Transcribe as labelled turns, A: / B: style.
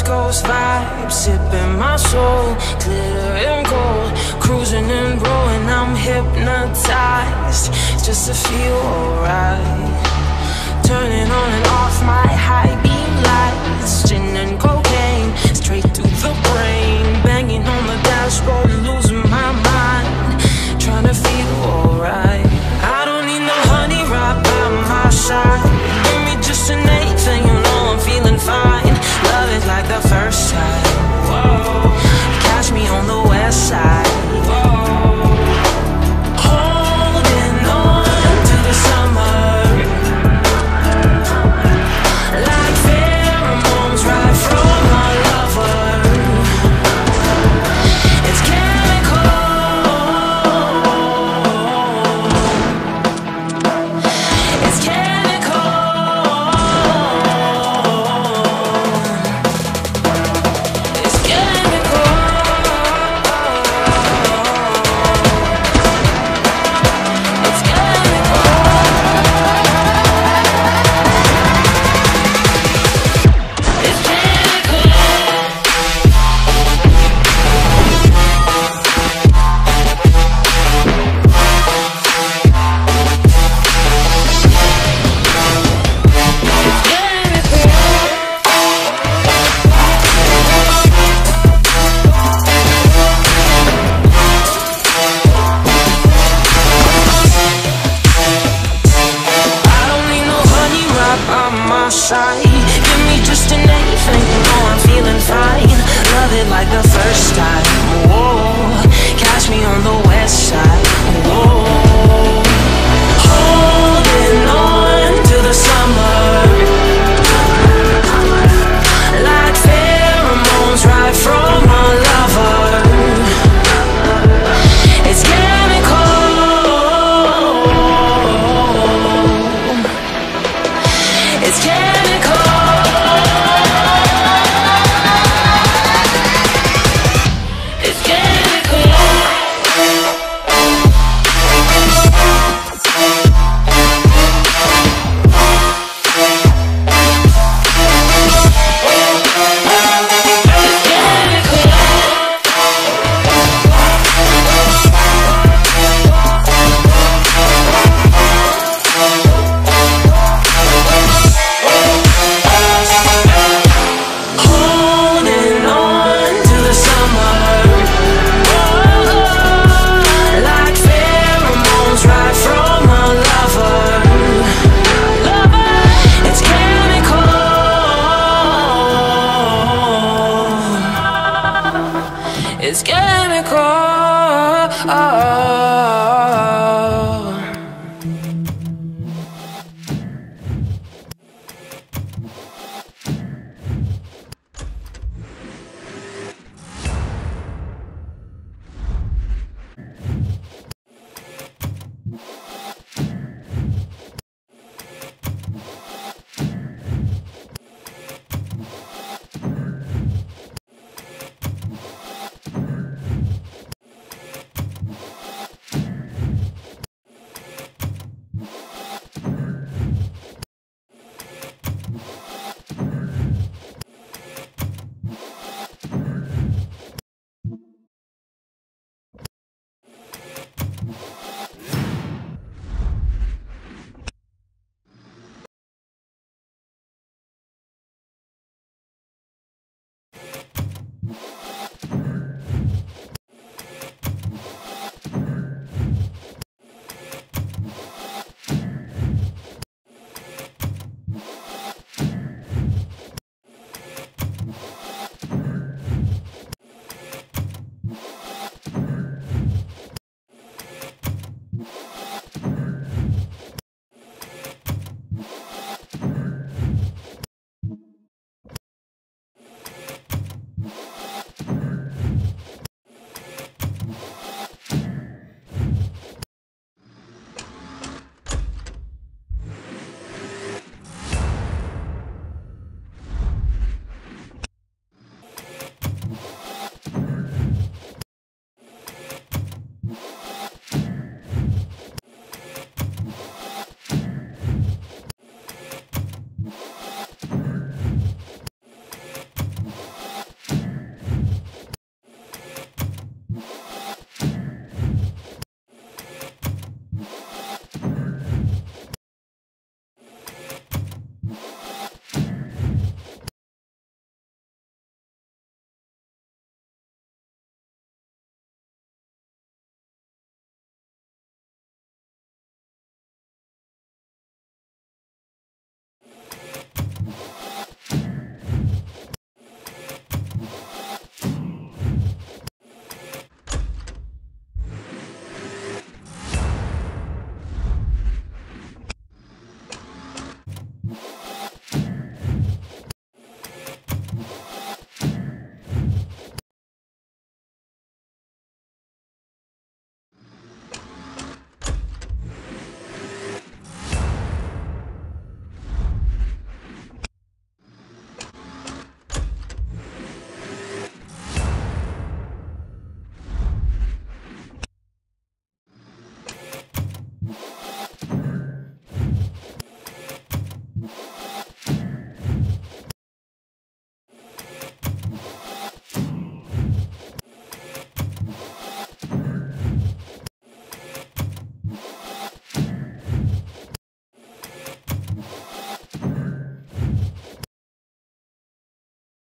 A: Ghost vibe, sipping my soul, glitter and gold, cruising and rolling, I'm hypnotized just to feel alright. Turning on and off my high beam lights, gin and cocaine, straight to the brain, banging on the dashboard, losing my mind, trying to feel alright. I don't need no honey right by my side, give me just an anything, you know I'm feeling fine. Love it like the first time. Whoa. Catch me on the west side. Whoa. Holding on to the summer, like pheromones right from my lover. It's chemical. It's chemical. Side. Give me just an anything, you know I'm feeling fine. Love it like the first time. Whoa, catch me on the west side. Whoa, holding on to the summer, like pheromones right from a lover. It's chemical. It's chemical. It's chemical. It's chemical.